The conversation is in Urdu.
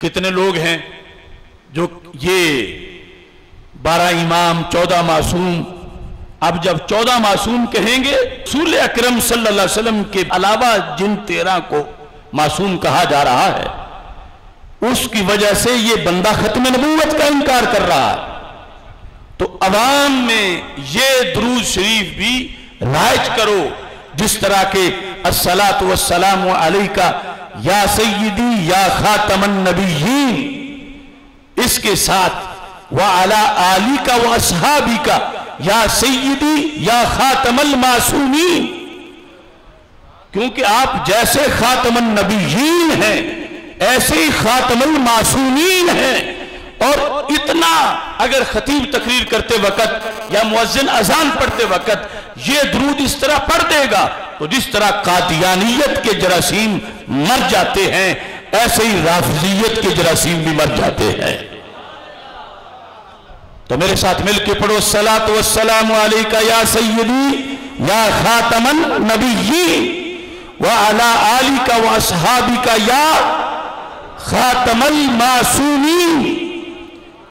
کتنے لوگ ہیں جو یہ 12 امام 14 معصوم، اب جب 14 معصوم کہیں گے، رسول اکرم صلی اللہ علیہ وسلم کے علاوہ جن 13 کو معصوم کہا جا رہا ہے، اس کی وجہ سے یہ بندہ ختم نبوت کا انکار کر رہا ہے۔ تو عوام میں یہ درود شریف بھی رائج کرو، جس طرح کے الصلاۃ والسلام علیکہ یا سیدی یا خاتم النبیین، اس کے ساتھ وعلی آلکہ واصحابکہ یا سیدی یا خاتم المعصومین، کیونکہ آپ جیسے خاتم النبیین ہیں ایسے ہی خاتم المعصومین ہیں۔ اور اتنا اگر خطیب تقریر کرتے وقت یا مؤذن اذان پڑھتے وقت یہ درود اس طرح پڑھ دے گا تو جس طرح قادیانیت کے جراثیم مر جاتے ہیں ایسے ہی رافضیت کے جراثیم بھی مر جاتے ہیں۔ تو میرے ساتھ مل کے پڑھو الصلاۃ والسلام علیکہ یا سیدی یا خاتم النبیین وعلی آلکہ واصحابکہ یا خاتم المعصومین۔